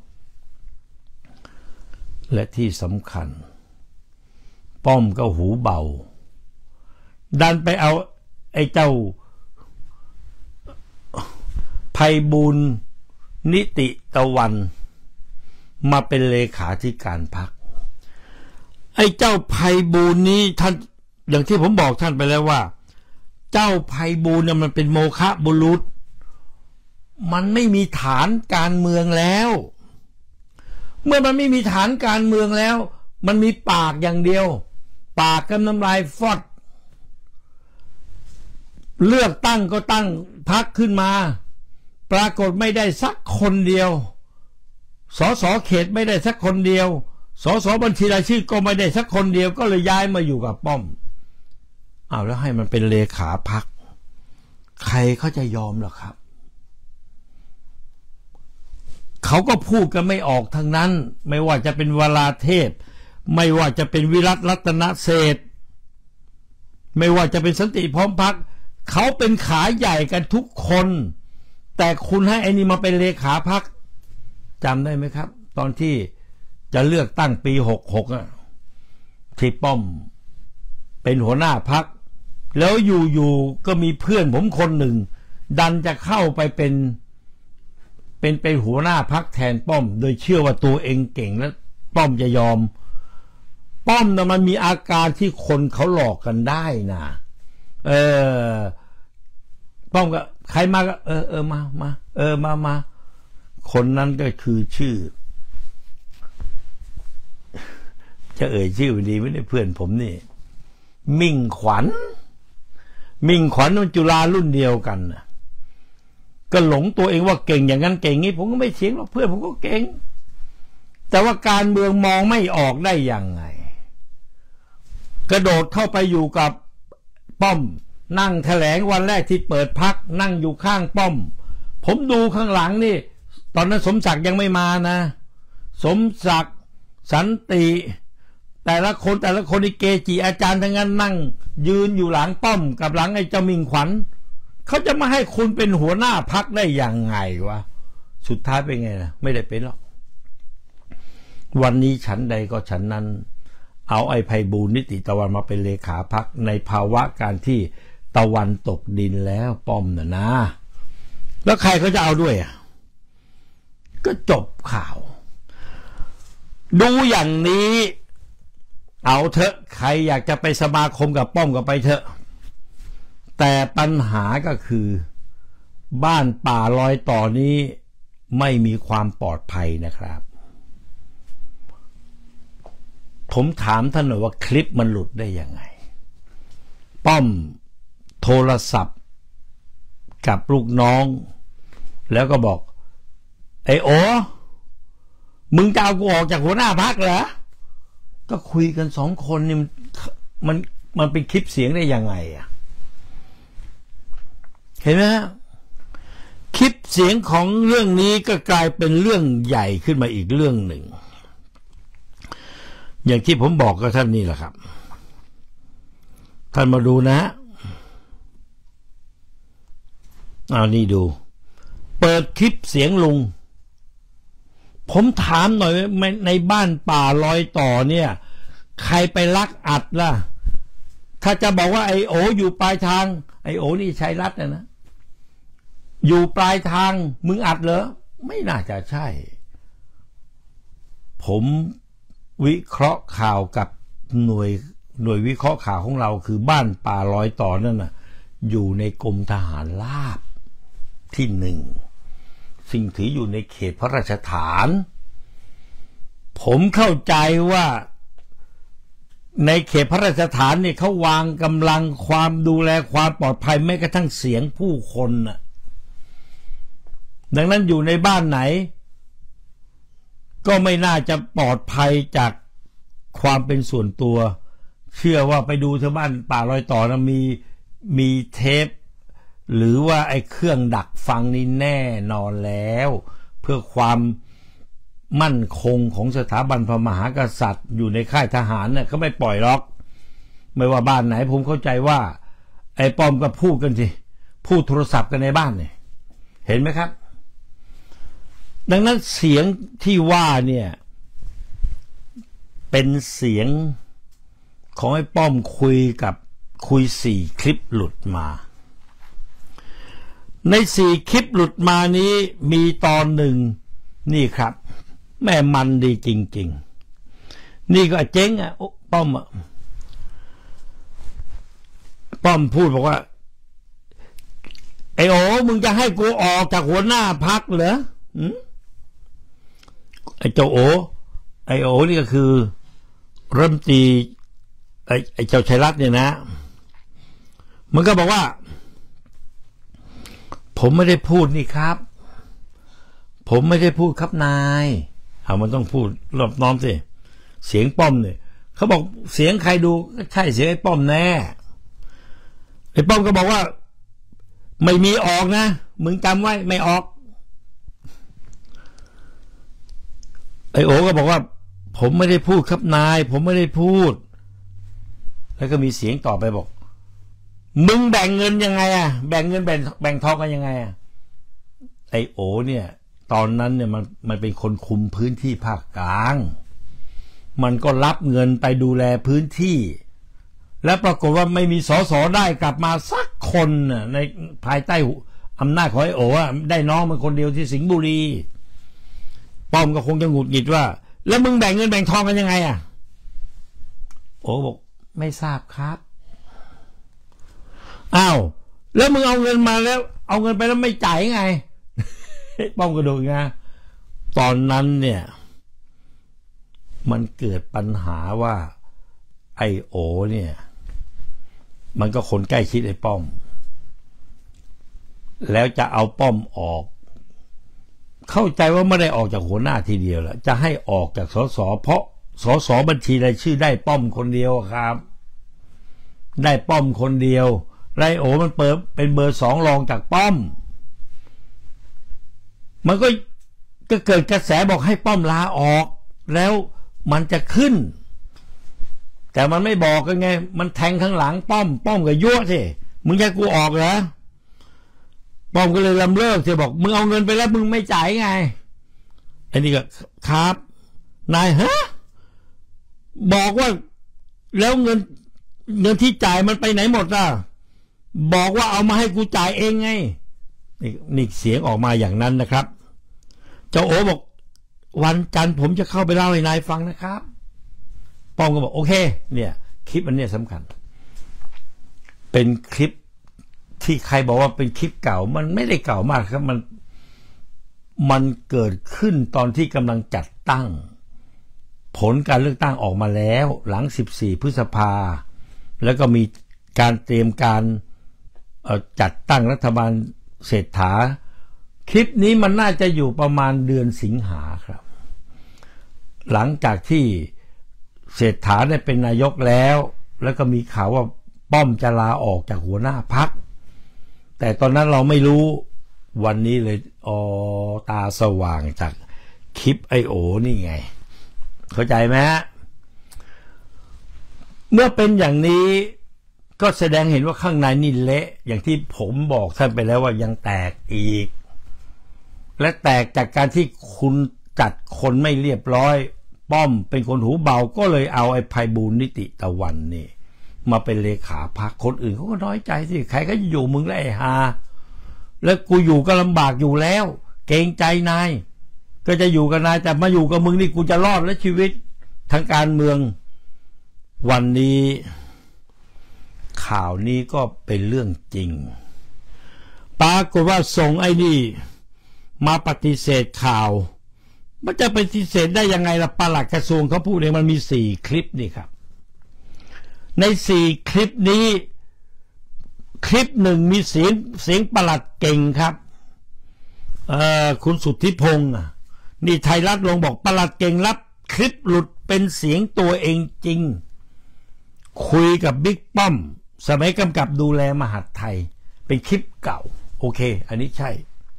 และที่สำคัญป้อมก็หูเบาดันไปเอาไอ้เจ้าไพบูลย์นิติตะวันมาเป็นเลขาธิการพรรคไอ้เจ้าไพบูลย์นี้ท่านอย่างที่ผมบอกท่านไปแล้วว่าเจ้าไพบูลย์เนี่ยมันเป็นโมฆะบุรุษมันไม่มีฐานการเมืองแล้วเมื่อมันไม่มีฐานการเมืองแล้วมันมีปากอย่างเดียวปากกับน้ำลายฟอดเลือกตั้งก็ตั้งพรรคขึ้นมาปรากฏไม่ได้สักคนเดียวสสเขตไม่ได้สักคนเดียวสสบัญชีรายชื่อก็ไม่ได้สักคนเดียวก็เลยย้ายมาอยู่กับป้อมอ้าวแล้วให้มันเป็นเลขาพรรคใครเขาจะยอมหรอครับเขาก็พูดกันไม่ออกทั้งนั้นไม่ว่าจะเป็นวราเทพไม่ว่าจะเป็นวิรัตรัตนเศรษฐ์ไม่ว่าจะเป็นสันติพร้อมพรรคเขาเป็นขาใหญ่กันทุกคนแต่คุณให้ไอ้นี่มาเป็นเลขาพรรคจำได้ไหมครับตอนที่จะเลือกตั้งปีหกหกอ่ะที่ป้อมเป็นหัวหน้าพรรคแล้วอยู่ๆก็มีเพื่อนผมคนหนึ่งดันจะเข้าไปเป็นเป็นเป็นหัวหน้าพรรคแทนป้อมโดยเชื่อว่าตัวเองเก่งแล้วป้อมจะยอมป้อมนะมันมีอาการที่คนเขาหลอกกันได้นะเออป้อมก็ใครมาก็เออเออมามาเออมามาคนนั้นก็คือชื่อจะเอ่ยชื่อดีไม่ได้เพื่อนผมนี่มิ่งขวัญมิ่งขวัญมันจุฬารุ่นเดียวกันนะก็หลงตัวเองว่าเก่งอย่างนั้นเก่งงี้ผมก็ไม่เถียงหรอกเพื่อนผมก็เก่งแต่ว่าการเมืองมองไม่ออกได้ยังไงกระโดดเข้าไปอยู่กับป้อมนั่งแถลงวันแรกที่เปิดพรรคนั่งอยู่ข้างป้อมผมดูข้างหลังนี่ตอนนั้นสมศักดิ์ยังไม่มานะสมศักดิ์สันติแต่ละคนแต่ละคนนี่เกจิอาจารย์ทั้งนั้นนั่งยืนอยู่หลังป้อมกับหลังไอ้เจ้ามิ่งขวัญเขาจะมาให้คุณเป็นหัวหน้าพรรคได้ยังไงวะสุดท้ายเป็นไงนะไม่ได้เป็นหรอกวันนี้ฉันใดก็ฉันนั้นเอาไอ้ไพบูลย์นิติตะวันมาเป็นเลขาพรรคในภาวะการที่ตะวันตกดินแล้วป้อมน่ะนะแล้วใครเขาจะเอาด้วยอ่ะก็จบข่าวดูอย่างนี้เอาเถอะใครอยากจะไปสมาคมกับป้อมก็ไปเถอะแต่ปัญหาก็คือบ้านป่าลอยต่อนี้ไม่มีความปลอดภัยนะครับผมถามท่านหน่อยว่าคลิปมันหลุดได้ยังไงป้อมโทรศัพท์กับลูกน้องแล้วก็บอกไอ้โอมึงจะเอากูออกจากหัวหน้าพรรคเหรอก็คุยกันสองคนนี่มันมันมันเป็นคลิปเสียงได้ยังไงอ่ะเห็นไหมฮะคลิปเสียงของเรื่องนี้ก็กลายเป็นเรื่องใหญ่ขึ้นมาอีกเรื่องหนึ่งอย่างที่ผมบอกกับท่านนี่แหละครับท่านมาดูนะเอานี่ดูเปิดคลิปเสียงลุงผมถามหน่อยในบ้านป่าลอยต่อเนี่ยใครไปลักอัดล่ะถ้าจะบอกว่าไอโออยู่ปลายทางไอโอนี่ชัยรัตน์นะนะอยู่ปลายทางมึงอัดเหรอไม่น่าจะใช่ผมวิเคราะห์ข่าวกับหน่วยหน่วยวิเคราะห์ข่าวของเราคือบ้านป่าลอยต่อนั่นน่ะอยู่ในกรมทหารราบที่หนึ่งสิ่งถืออยู่ในเขตพระราชฐานผมเข้าใจว่าในเขตพระราชฐานเนี่ยเขาวางกำลังความดูแลความปลอดภัยแม้กระทั่งเสียงผู้คนน่ะดังนั้นอยู่ในบ้านไหนก็ไม่น่าจะปลอดภัยจากความเป็นส่วนตัวเชื่อว่าไปดูที่บ้านป่าลอยต่อนะมีมีเทปหรือว่าไอ้เครื่องดักฟังนี่แน่นอนแล้วเพื่อความมั่นคงของสถาบันพระมหากษัตริย์อยู่ในค่ายทหารเนี่ยเขาไม่ปล่อยหรอกไม่ว่าบ้านไหนผมเข้าใจว่าไอ้ป้อมก็พูดกันสิพูดโทรศัพท์กันในบ้านเนี่ยเห็นไหมครับดังนั้นเสียงที่ว่าเนี่ยเป็นเสียงของไอ้ป้อมคุยกับคุยสี่คลิปหลุดมาในสี่คลิปหลุดมานี้มีตอนหนึ่งนี่ครับแม่มันดีจริงๆนี่ก็เจ๊งอ่ะป้อมอ่ะป้อมพูดบอกว่าไอ้โอมึงจะให้กูออกจากหัวหน้าพรรคเหรอไอ้เจ้าโอไอ้โอนี่ก็คือรัฐมนตรีไอ้ไอ้เจ้าชัยรัตน์เนี่ยนะมันก็บอกว่าผมไม่ได้พูดนี่ครับผมไม่ได้พูดครับนายเอามันต้องพูดรอบน้อมสิเสียงป้อมเนี่ยเขาบอกเสียงใครดูก็ใช่เสียงไอ้ป้อมแน่ไอ้ป้อมก็บอกว่าไม่มีออกนะมึงจำไว้ไม่ออกไอ้โอก็บอกว่าผมไม่ได้พูดครับนายผมไม่ได้พูดแล้วก็มีเสียงตอบไปบอกมึงแบ่งเงินยังไงอ่ะแบ่งเงินแบ่งแบ่งทองกันยังไงอ่ะไอ้โอเนี่ยตอนนั้นเนี่ยมันมันเป็นคนคุมพื้นที่ภาคกลางมันก็รับเงินไปดูแลพื้นที่และปรากฏว่าไม่มีสสได้กลับมาสักคนน่ะในภายใต้อำนาจของไอ้โออ่ะได้น้องมันคนเดียวที่สิงห์บุรีป้อมก็คงจะหงุดหงิดว่าแล้วมึงแบ่งเงินแบ่งทองกันยังไงอ่ะโอบอกไม่ทราบครับอ้าวแล้วมึงเอาเงินมาแล้วเอาเงินไปแล้วไม่จ่ายไง ป้อมก็โดนไงตอนนั้นเนี่ยมันเกิดปัญหาว่าไอโอเนี่ยมันก็คนใกล้ชิดไอ้ป้อมแล้วจะเอาป้อมออกเข้าใจว่าไม่ได้ออกจากหัวหน้าทีเดียวแหละจะให้ออกจากสสเพราะสสบัญชีรายชื่อได้ป้อมคนเดียวครับได้ป้อมคนเดียวไรโอมันเปิดเป็นเบอร์สองรองจากป้อมมันก็ก็เกิดกระแสบอกให้ป้อมลาออกแล้วมันจะขึ้นแต่มันไม่บอกกันไงมันแทงข้างหลังป้อมป้อมก็ยั่วสิมึงจะกูออกเหรอป้อมก็เลยลำเลิกสิบอกมึงเอาเงินไปแล้วมึงไม่จ่ายไงไอ้นี่ก็ครับนายฮะบอกว่าแล้วเงินเงินที่จ่ายมันไปไหนหมดล่ะบอกว่าเอามาให้กูจ่ายเองไงนี่นี่เสียงออกมาอย่างนั้นนะครับเจ้าโอบอกวันจันทร์ผมจะเข้าไปเล่าให้นายฟังนะครับป้อมก็บอกโอเคเนี่ยคลิปอันนี้สำคัญเป็นคลิปที่ใครบอกว่าเป็นคลิปเก่ามันไม่ได้เก่ามากครับมันมันเกิดขึ้นตอนที่กำลังจัดตั้งผลการเลือกตั้งออกมาแล้วหลังสิบสี่พฤษภาแล้วก็มีการเตรียมการจัดตั้งรัฐบาลเศรษฐาคลิปนี้มันน่าจะอยู่ประมาณเดือนสิงหาครับหลังจากที่เศรษฐาได้เป็นนายกแล้วแล้วก็มีข่าวว่าป้อมจะลาออกจากหัวหน้าพรรคแต่ตอนนั้นเราไม่รู้วันนี้เลยอ๋อตาสว่างจากคลิปไอโอนี่ไงเข้าใจไหมฮะเมื่อเป็นอย่างนี้ก็แสดงเห็นว่าข้างในนี่เละอย่างที่ผมบอกท่านไปแล้วว่ายังแตกอีกและแตกจากการที่คุณจัดคนไม่เรียบร้อยป้อมเป็นคนหูเบาก็เลยเอาไอ้ไพบูลย์นิติตะวันนี่มาเป็นเลขาพรรคคนอื่นเขาก็น้อยใจสิใครก็อยู่มึงแล้วไอ้ฮาแล้วกูอยู่ก็ลำบากอยู่แล้วเกรงใจนายก็จะอยู่กับนายแต่มาอยู่กับมึงนี่กูจะรอดและชีวิตทางการเมืองวันนี้ข่าวนี้ก็เป็นเรื่องจริงปรากฏว่าส่งไอ้นี่มาปฏิเสธข่าวมันจะปฏิเสธได้ยังไงล่ะปลัดกระทรวงเขาพูดเองมันมีสี่คลิปนี่ครับในสี่คลิปนี้คลิปหนึ่งมีเสียงเสียงปลัดเก่งครับเอ่อคุณสุทธิพงษ์นี่ไทยรัฐลงบอกปลัดเก่งรับคลิปหลุดเป็นเสียงตัวเองจริงคุยกับบิ๊กป้อมสมัยกำกับดูแลมหาดไทยเป็นคลิปเก่าโอเคอันนี้ใช่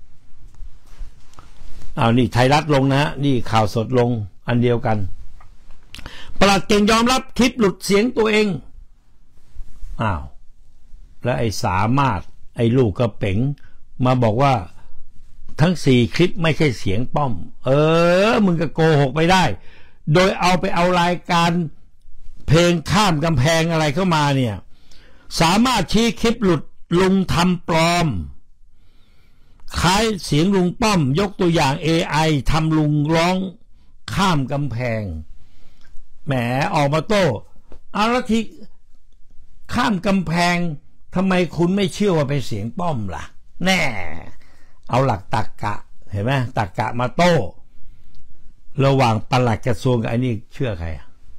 เอานี่ไทยรัฐลงนะฮะนี่ข่าวสดลงอันเดียวกันปลัดเก่งยอมรับคลิปหลุดเสียงตัวเองอ้าวแล้วไอ้สามารถไอ้ลูกกระเป๋งมาบอกว่าทั้งสี่คลิปไม่ใช่เสียงป้อมเออมึงก็โกหกไปได้โดยเอาไปเอารายการเพลงข้ามกำแพงอะไรเข้ามาเนี่ยสามารถชี้คลิปหลุดลุงทำปลอมคล้ายเสียงลุงป้อมยกตัวอย่าง เอ ไอ ทำลุงร้องข้ามกำแพงแหมออกมาโต้เอาละทีข้ามกำแพงทำไมคุณไม่เชื่อว่าเป็นเสียงป้อมล่ะแน่เอาหลักตรรกะเห็นไหมตรรกะมาโต้ระหว่างปลัดกระทรวงกับไอ้นี่เชื่อใคร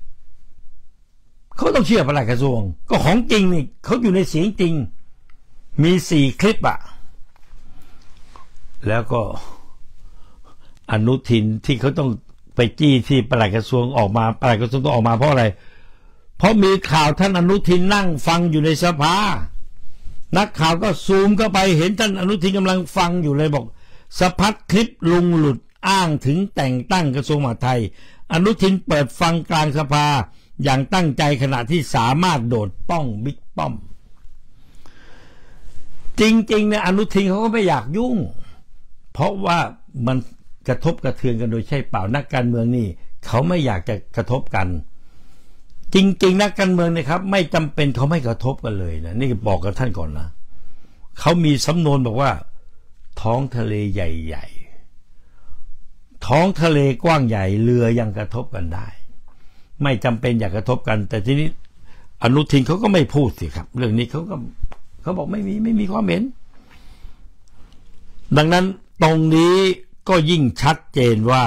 เขาต้องเชื่อปลัดกระทรวงก็ของจริงนี่เขาอยู่ในเสียงจริงมีสี่คลิปอะแล้วก็อนุทินที่เขาต้องไปจี้ที่ปลัดกระทรวงออกมาปลัดกระทรวงต้องออกมาเพราะอะไรเพราะมีข่าวท่านอนุทินนั่งฟังอยู่ในสภานักข่าวก็ซูมเข้าไปเห็นท่านอนุทินกำลังฟังอยู่เลยบอกสะพัดคลิปลุงหลุดอ้างถึงแต่งตั้งกระทรวงมหาดไทยอนุทินเปิดฟังกลางสภาอย่างตั้งใจขณะที่สามารถโดดป้องบิ๊กป้อมจริงๆเนี่ยอนุทินเขาก็ไม่อยากยุ่งเพราะว่ามันกระทบกระเทือนกันโดยใช่เปล่านักการเมืองนี่เขาไม่อยากจะกระทบกันจริงๆนักการเมืองนะครับไม่จำเป็นเขาไม่กระทบกันเลยนะนี่บอกกับท่านก่อนนะเขามีสำนวนบอกว่าท้องทะเลใหญ่ๆท้องทะเลกว้างใหญ่เรือยังกระทบกันได้ไม่จำเป็นอยากกระทบกันแต่ทีนี้อนุทินเขาก็ไม่พูดสิครับเรื่องนี้เขาก็เขาบอกไม่มีไม่มีความเห็นดังนั้นตรงนี้ก็ยิ่งชัดเจนว่า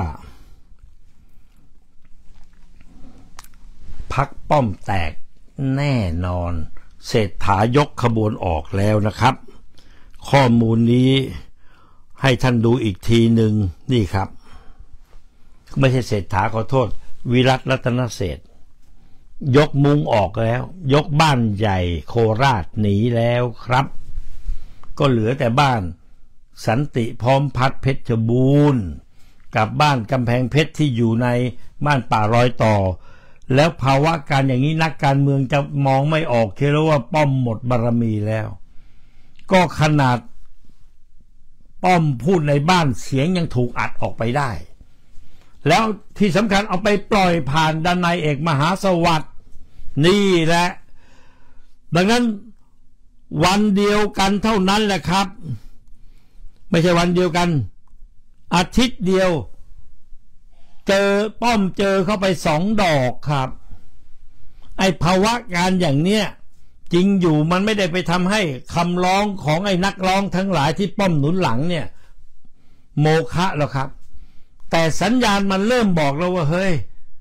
พรรคป้อมแตกแน่นอนเศรษฐายกขบวนออกแล้วนะครับข้อมูลนี้ให้ท่านดูอีกทีหนึ่งนี่ครับไม่ใช่เศรษฐาขอโทษวิรัตรัตนเศรษฐ์ยกมุงออกแล้วยกบ้านใหญ่โคราชหนีแล้วครับก็เหลือแต่บ้านสันติพร้อมพัฒน์เพชรบูรณ์กับบ้านกำแพงเพชรที่อยู่ในบ้านป่ารอยต่อแล้วภาวะการอย่างนี้นักการเมืองจะมองไม่ออกแค่ว่าป้อมหมดบารมีแล้วก็ขนาดป้อมพูดในบ้านเสียงยังถูกอัดออกไปได้แล้วที่สำคัญเอาไปปล่อยผ่านด้านในเอกมหาสวัสดิ์นี่แหละดังนั้นวันเดียวกันเท่านั้นแหละครับไม่ใช่วันเดียวกันอาทิตย์เดียวเจอป้อมเจอเข้าไปสองดอกครับไอ้ภาวะการอย่างเนี้ยจริงอยู่มันไม่ได้ไปทำให้คำร้องของไอ้นักร้องทั้งหลายที่ป้อมหนุนหลังเนี่ยโมฆะหรอกครับแต่สัญญาณมันเริ่มบอกแล้วว่าเฮ้ย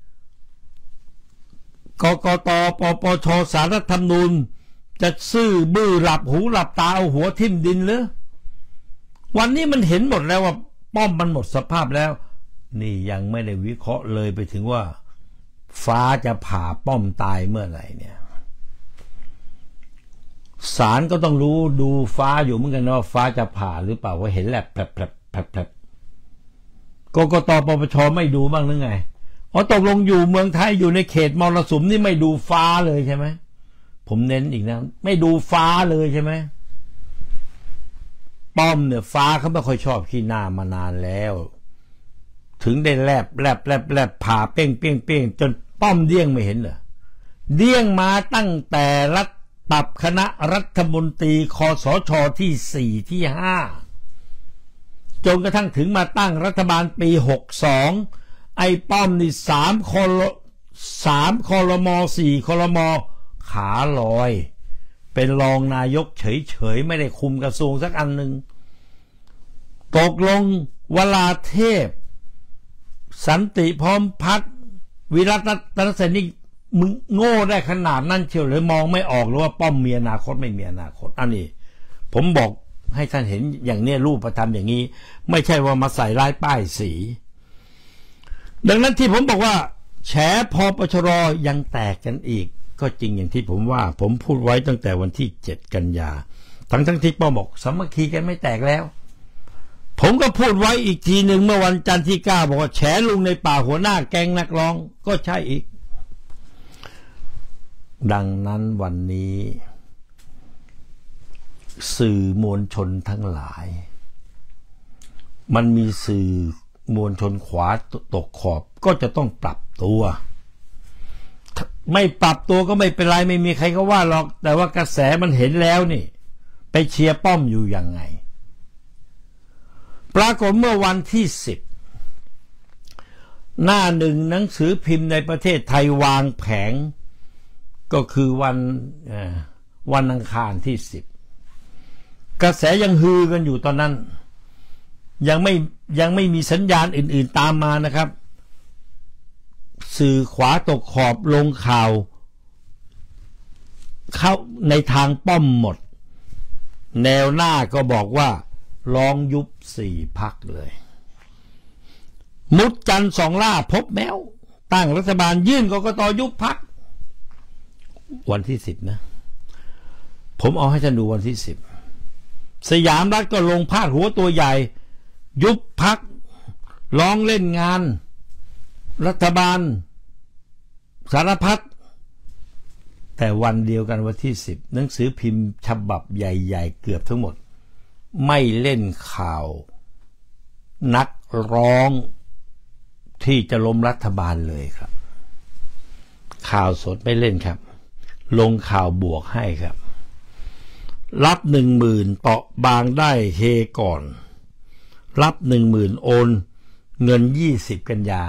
กกต.ปปช.ศาลรัฐธรรมนูญจะซื่อบื้อหลับหูหลับตาเอาหัวทิ่มดินหรือวันนี้มันเห็นหมดแล้วว่าป้อมมันหมดสภาพแล้วนี่ยังไม่ได้วิเคราะห์เลยไปถึงว่าฟ้าจะผ่าป้อมตายเมื่อไหร่เนี่ยศาลก็ต้องรู้ดูฟ้าอยู่เหมือนกันว่าฟ้าจะผ่าหรือเปล่าว่าเห็นแลบแผลบแผลบแผลบแผลบกกต.ปปช.ไม่ดูบ้างหรือไงอ๋อตกลงอยู่เมืองไทยอยู่ในเขตมรสุมนี่ไม่ดูฟ้าเลยใช่ไหมผมเน้นอีกนะไม่ดูฟ้าเลยใช่ไหมป้อมเนี่ยฟ้าเขาไม่ค่อยชอบขี้หน้ามานานแล้วถึงได้แลบแลบแลบแลบผ่าเป้งเป้งเป้งจนป้อมเดี้ยงไม่เห็นเหรอเดี้ยงมาตั้งแต่รัฐปรับคณะรัฐมนตรีคสช.ที่สี่ที่ห้าจนกระทั่งถึงมาตั้งรัฐบาลปีหกสองไอ้ป้อมนี่สามคอลสามคอรมอสี่คอรมอขาลอยเป็นรองนายกเฉยๆไม่ได้คุมกระทรวงสักอันหนึ่งตกลงวราเทพสันติพร้อมพัฒน์วิรัตรัตนเศรษฐ์นี่มึงโง่ได้ขนาดนั้นเชียวหรือมองไม่ออกหรือว่าป้อมมีอนาคตไม่มีอนาคตอันนี้ผมบอกให้ท่านเห็นอย่างนี้รูปธรรมอย่างนี้ไม่ใช่ว่ามาใส่ร้ายป้ายสีดังนั้นที่ผมบอกว่าแฉพปชรยังแตกกันอีกก็จริงอย่างที่ผมว่าผมพูดไว้ตั้งแต่วันที่เจ็ดกันยาทั้งทั้งที่ป้อมบอกสามัคคีกันไม่แตกแล้วผมก็พูดไว้อีกทีหนึ่งเมื่อวันจันทร์ที่เก้าบอกว่าแฉลุงในป่าหัวหน้าแก๊งนักร้องก็ใช่อีกดังนั้นวันนี้สื่อมวลชนทั้งหลายมันมีสื่อมวลชนขวาตกขอบก็จะต้องปรับตัวไม่ปรับตัวก็ไม่เป็นไรไม่มีใครก็ว่าหรอกแต่ว่ากระแสมันเห็นแล้วนี่ไปเชียร์ป้อมอยู่ยังไงปรากฏเมื่อวันที่สิบหน้าหนึ่งหนังสือพิมพ์ในประเทศไทยวางแผงก็คือวันวันอังคารที่สิบกระแสยังฮือกันอยู่ตอนนั้นยังไม่ยังไม่มีสัญญาณอื่นๆตามมานะครับสื่อขวาตกขอบลงข่าวเข้าในทางป้อมหมดแนวหน้าก็บอกว่าลองยุบสี่พรรคเลยมุดจันทร์สองล่าพบแมวตั้งรัฐบาลยื่นกกต.ยุบพรรควันที่สิบนะผมเอาให้ท่านดูวันที่สิบสยามรัฐก็ลงพาดหัวตัวใหญ่ยุบพักร้องเล่นงานรัฐบาลสารพัดแต่วันเดียวกันวันที่สิบหนังสือพิมพ์ฉบับใหญ่ๆเกือบทั้งหมดไม่เล่นข่าวนักร้องที่จะล้มรัฐบาลเลยครับข่าวสดไม่เล่นครับลงข่าวบวกให้ครับรับหนึ่งหมื่นเปาะบางได้เฮก่อนรับหนึ่งหมื่นโอนเงินยี่สิบกันยา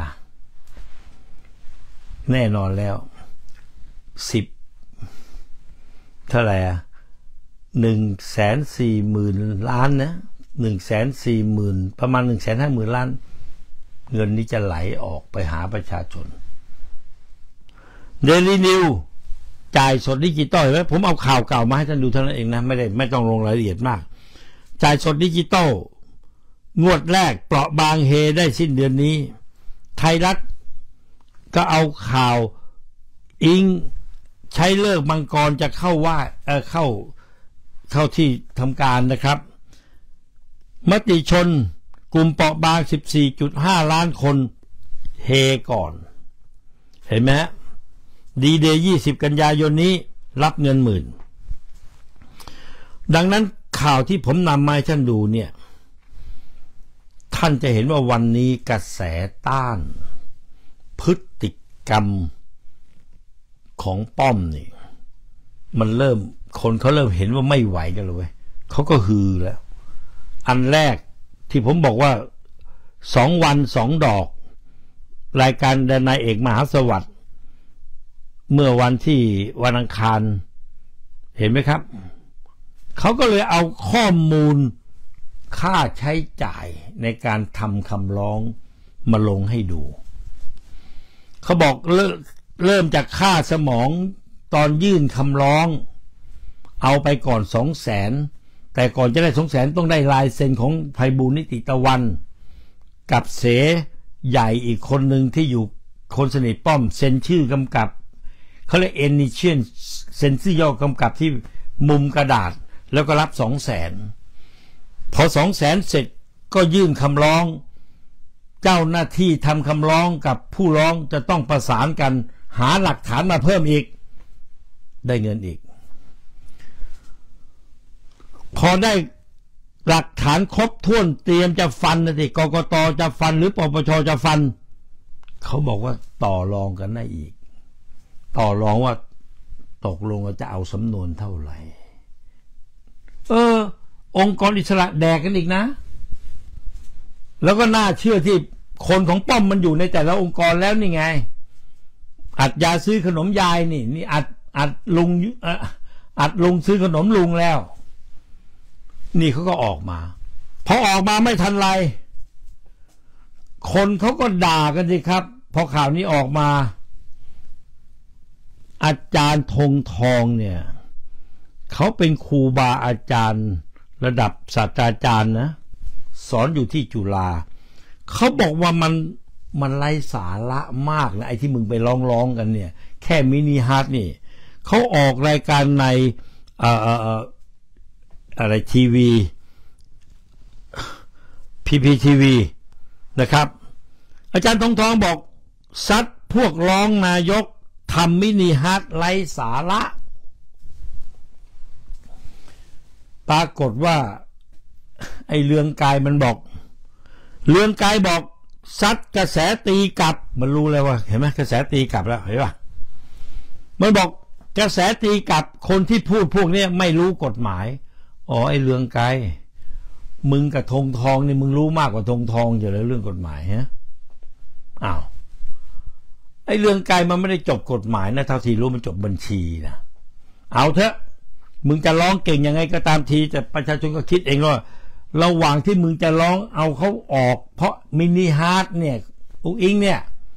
แน่นอนแล้วสิบเท่าไหร่อ่ะหนึ่งแสนสี่หมื่นล้านนะหนึ่งแสนสี่หมื่นประมาณหนึ่งแสนห้าหมื่นล้านเงินนี้จะไหลออกไปหาประชาชนเดลี่นิวจ่ายสดดิจิตอลเห็นไหมผมเอาข่าวเก่ามาให้ท่านดูเท่านั้นเองนะไม่ได้ไม่ต้องลงรายละเอียดมากจ่ายสดดิจิตอลงวดแรกเปราะบางเฮได้สิ้นเดือนนี้ไทยรัฐก็เอาข่าวอิงใช้เลิกมังกรจะเข้าว่าเออเข้าเข้าที่ทำการนะครับมติชนกลุ่มเปราะบาง สิบสี่จุดห้า ล้านคนเฮก่อนเห็นไหมฮะดีเดย์ยี่สิบกันยายนนี้รับเงินหมื่นดังนั้นข่าวที่ผมนำมาให้ท่านดูเนี่ยท่านจะเห็นว่าวันนี้กระแสต้านพฤติกรรมของป้อมนี่มันเริ่มคนเขาเริ่มเห็นว่าไม่ไหวกันเลยเขาก็ฮือแล้วอันแรกที่ผมบอกว่าสองวันสองดอกรายการนายเอกมหาสวัสดิ์เมื่อวันที่วันอังคารเห็นไหมครับเขาก็เลยเอาข้อมูลค่าใช้จ่ายในการทำคำร้องมาลงให้ดูเขาบอกเริ่มเริ่มจากค่าสมองตอนยื่นคำร้องเอาไปก่อนสองแสนแต่ก่อนจะได้สองแสนต้องได้ลายเซ็นของไพบูลย์นิติตะวันกับเสใหญ่อีกคนหนึ่งที่อยู่คนสนิทป้อมเซ็นชื่อกำกับเขาเรียกเอนิเชียนเซ็นชื่อย่อกำกับที่มุมกระดาษแล้วก็รับสองแสนพอสองแสนเสร็จก็ยื่นคำร้องเจ้าหน้าที่ทำคำร้องกับผู้ร้องจะต้องประสานกันหาหลักฐานมาเพิ่มอีกได้เงินอีกพอได้หลักฐานครบถ้วนเตรียมจะฟันนะสิกกต.จะฟันหรือปปช.จะฟันเขาบอกว่าต่อรองกันได้อีกต่อรองว่าตกลงว่าจะเอาสำนวนเท่าไหร่เออองค์กรอิสระแดกกันอีกนะแล้วก็น่าเชื่อที่คนของป้อมมันอยู่ในแต่ละองค์กรแล้วนี่ไงอัดยาซื้อขนมยายนี่นี่อัดอัดลุงอัดลุงซื้อขนมลุงแล้วนี่เขาก็ออกมาพอออกมาไม่ทันไรคนเขาก็ด่ากันสิครับพอข่าวนี้ออกมาอาจารย์ธงทองเนี่ยเขาเป็นครูบาอาจารย์ระดับศาสตราจารย์นะสอนอยู่ที่จุฬาเขาบอกว่ามันมันไร้สาระมากนะไอ้ที่มึงไปร้องร้องกันเนี่ยแค่มินิฮาร์ทนี่เขาออกรายการในเอ่อเอ่ออะไรทีวีพีพีทีวีนะครับอาจารย์ธงทองบอกซัดพวกร้องนายกทำมินิฮาร์ทไร้สาระปรากฏว่าไอ้เรืองกายมันบอกเรืองกายบอกซัดกระแสตีกลับมันรู้เลยว่าเห็นไหมกระแสตีกลับแล้วเห็นป่ะมันบอกกระแสตีกลับคนที่พูดพวกนี้ไม่รู้กฎหมายอ๋อไอ้เรืองกายมึงกับธงทองนี่มึงรู้มากกว่าธงทองอยู่แล้วเรื่องกฎหมายฮะอ้าวไอ้เรืองกายมันไม่ได้จบกฎหมายนะเท่าที่รู้มันจบบัญชีนะเอาเถอะมึงจะร้องเก่งยังไงก็ตามทีแต่ประชาชนก็คิดเองว่าระหว่างที่มึงจะร้องเอาเขาออกเพราะมินิฮาร์ทเนี่ยอุ๊งอิงเนี่ย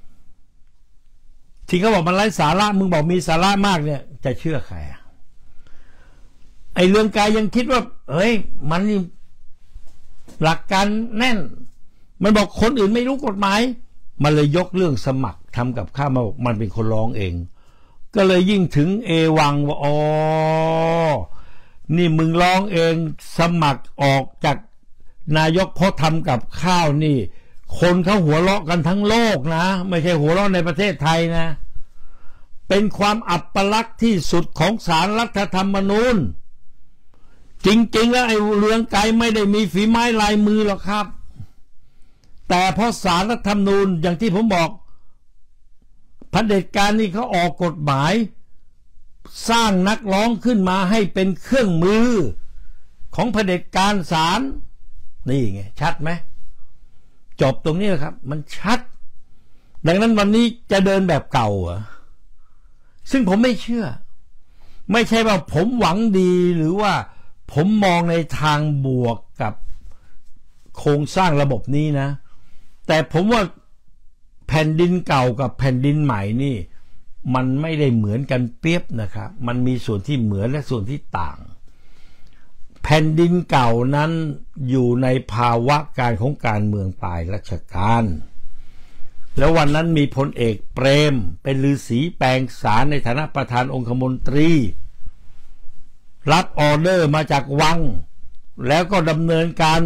ที่เขาบอกมันไร้สาระมึงบอกมีสาระมากเนี่ยจะเชื่อใครไอ้เรื่องกายยังคิดว่าเฮ้ยมันนี่หลักการแน่นมันบอกคนอื่นไม่รู้กฎหมายมันเลยยกเรื่องสมัครทำกับข้ามาบอกมันเป็นคนร้องเองก็เลยยิ่งถึงเอวังว่าอ๋อนี่มึงร้องเองสมัครออกจากนายกเพราะทำกับข้าวนี่คนเขาหัวเราะกันทั้งโลกนะไม่ใช่หัวเราะในประเทศไทยนะเป็นความอัปลักษณ์ที่สุดของศาลรัฐธรรมนูญจริงๆแล้วไอ้เรืองไกรไม่ได้มีฝีไม้ลายมือหรอกครับแต่เพราะศาลรัฐธรรมนูญอย่างที่ผมบอกเผด็จการนี่เขาออกกฎหมายสร้างนักร้องขึ้นมาให้เป็นเครื่องมือของเผด็จการศาลนี่ไงชัดไหมจบตรงนี้แหละครับมันชัดดังนั้นวันนี้จะเดินแบบเก่าเหรอซึ่งผมไม่เชื่อไม่ใช่ว่าผมหวังดีหรือว่าผมมองในทางบวกกับโครงสร้างระบบนี้นะแต่ผมว่าแผ่นดินเก่ากับแผ่นดินใหม่นี่มันไม่ได้เหมือนกันเปรียบนะครับมันมีส่วนที่เหมือนและส่วนที่ต่างแผ่นดินเก่านั้นอยู่ในภาวะการของการเมืองปลายรัชกาลแล้ววันนั้นมีพลเอกเปรมเป็นฤาษีแปลงสารในฐานะประธานองคมนตรีรับออเดอร์มาจากวังแล้วก็ดำเนินการ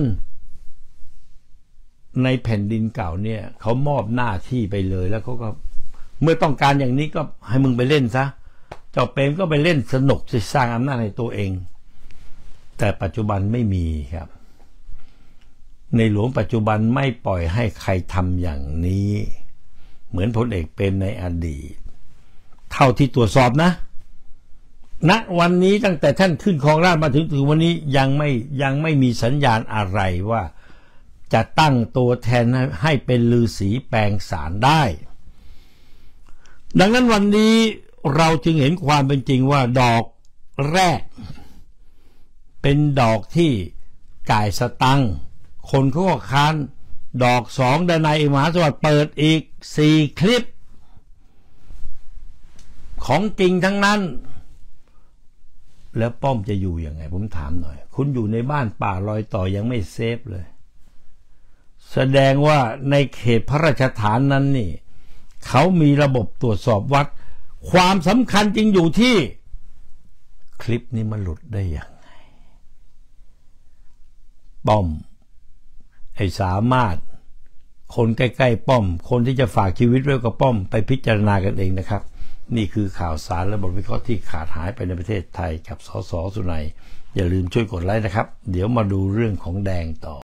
ในแผ่นดินเก่าเนี่ยเขามอบหน้าที่ไปเลยแล้วเขาก็เมื่อต้องการอย่างนี้ก็ให้มึงไปเล่นซะเจ้าเปรมก็ไปเล่นสนุกสร้างอำนาจในตัวเองแต่ปัจจุบันไม่มีครับในหลวงปัจจุบันไม่ปล่อยให้ใครทำอย่างนี้เหมือนพลเอกเปรมในอดีตเท่าที่ตรวจสอบนะณวันนี้ตั้งแต่ท่านขึ้นครองราชย์มาถึงถึงวันนี้ยังไม่ยังไม่มีสัญญาณอะไรว่าจะตั้งตัวแทนให้เป็นฤาษีแปลงสารได้ดังนั้นวันนี้เราจึงเห็นความเป็นจริงว่าดอกแรกเป็นดอกที่จ่ายสตังค์คนเขาก็ค้านดอกสองดนัยมหาสวัสดิ์เปิดอีกสี่คลิปของจริงทั้งนั้นแล้วป้อมจะอยู่ยังไงผมถามหน่อยคุณอยู่ในบ้านป่ารอยต่อยังไม่เซฟเลยแสดงว่าในเขตพระราชฐานนั้นนี่เขามีระบบตรวจสอบวัดความสำคัญจริงอยู่ที่คลิปนี้มันหลุดได้ยังไงป้อมให้สามารถคนใกล้ๆป้อมคนที่จะฝากชีวิตไว้กับป้อมไปพิจารณากันเองนะครับนี่คือข่าวสารและบทวิเคราะห์ที่ขาดหายไปในประเทศไทยกับสสสุนัยอย่าลืมช่วยกดไลค์นะครับเดี๋ยวมาดูเรื่องของแดงต่อ